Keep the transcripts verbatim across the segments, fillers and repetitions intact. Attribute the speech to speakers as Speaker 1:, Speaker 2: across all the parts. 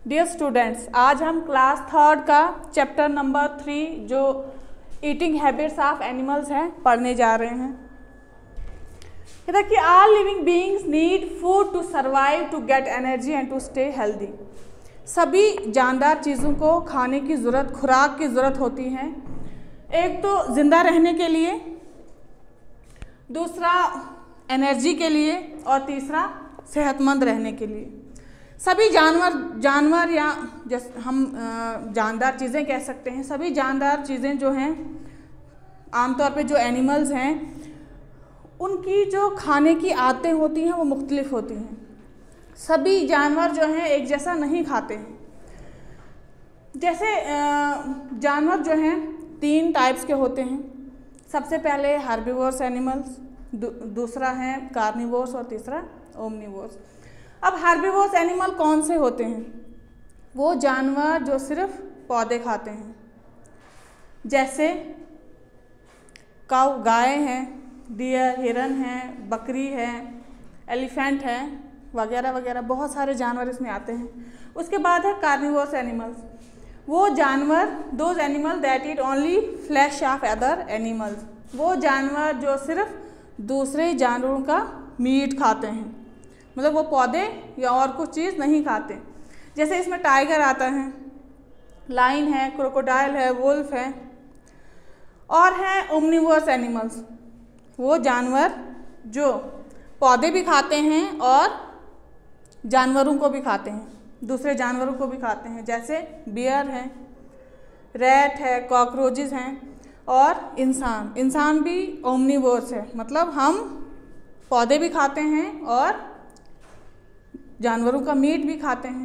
Speaker 1: Dear students, आज हम class third का चैप्टर नंबर थ्री जो ईटिंग हैबिट्स ऑफ एनिमल्स हैं पढ़ने जा रहे हैं। कहता कि all living beings need food to survive, to get energy and to stay healthy. सभी जानदार चीज़ों को खाने की ज़रूरत, खुराक की ज़रूरत होती है। एक तो ज़िंदा रहने के लिए, दूसरा एनर्जी के लिए और तीसरा सेहतमंद रहने के लिए। सभी जानवर जानवर या जैसे हम जानदार चीज़ें कह सकते हैं, सभी जानदार चीज़ें जो हैं आमतौर पे जो एनिमल्स हैं उनकी जो खाने की आदतें होती हैं वो मुख्तलिफ होती हैं। सभी जानवर जो हैं एक जैसा नहीं खाते हैं। जैसे जानवर जो हैं तीन टाइप्स के होते हैं। सबसे पहले हर्बीवोरस एनिमल्स, दूसरा है कार्निवोरस और तीसरा ओमनिवोरस। अब हर्बीवोरस एनिमल कौन से होते हैं? वो जानवर जो सिर्फ पौधे खाते हैं, जैसे काऊ गाय हैं, डियर हिरन हैं, बकरी है, एलिफेंट है, वगैरह वगैरह बहुत सारे जानवर इसमें आते हैं। उसके बाद है कार्निवोरस एनिमल्स। वो जानवर, those animal that eat only flesh of other animals. वो जानवर जो सिर्फ दूसरे जानवरों का मीट खाते हैं, मतलब वो पौधे या और कुछ चीज़ नहीं खाते। जैसे इसमें टाइगर आता है, लाइन है, क्रोकोडाइल है, वुल्फ है। और हैं ओमनिवोरस एनिमल्स, वो जानवर जो पौधे भी खाते हैं और जानवरों को भी खाते हैं, दूसरे जानवरों को भी खाते हैं। जैसे बियर है, रैट है, कॉकरोचेस हैं और इंसान। इंसान भी ओमनिवोरस है, मतलब हम पौधे भी खाते हैं और जानवरों का मीट भी खाते हैं।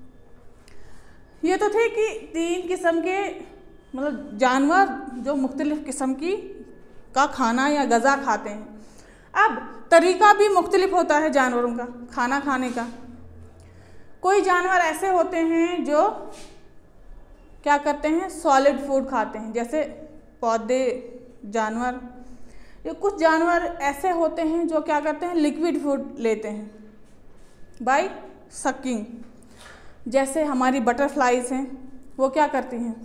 Speaker 1: ये तो थे कि तीन किस्म के मतलब जानवर जो मुख्तलिफ किस्म की का खाना या गज़ा खाते हैं। अब तरीका भी मुख्तलिफ होता है जानवरों का खाना खाने का। कोई जानवर ऐसे होते हैं जो क्या करते हैं, सॉलिड फूड खाते हैं, जैसे पौधे जानवर। या कुछ जानवर ऐसे होते हैं जो क्या करते हैं, लिक्विड फूड लेते हैं बाय सकिंग। जैसे हमारी बटरफ्लाइज हैं, वो क्या करती हैं,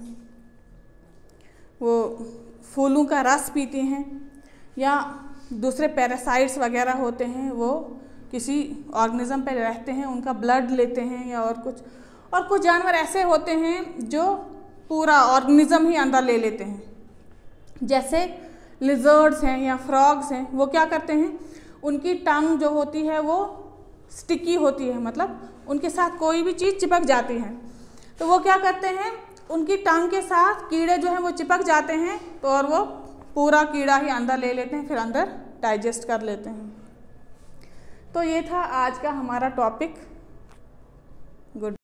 Speaker 1: वो फूलों का रस पीती हैं। या दूसरे पैरासाइट्स वगैरह होते हैं, वो किसी ऑर्गेनिज्म पे रहते हैं, उनका ब्लड लेते हैं या और कुछ। और कुछ जानवर ऐसे होते हैं जो पूरा ऑर्गेनिज्म ही अंदर ले लेते हैं, जैसे लिजर्ड्स हैं या फ्रॉग्स हैं। वो क्या करते हैं, उनकी टंग जो होती है वो स्टिकी होती है, मतलब उनके साथ कोई भी चीज़ चिपक जाती है। तो वो क्या करते हैं, उनकी टंग के साथ कीड़े जो हैं वो चिपक जाते हैं, तो और वो पूरा कीड़ा ही अंदर ले लेते हैं, फिर अंदर डाइजेस्ट कर लेते हैं। तो ये था आज का हमारा टॉपिक। गुड।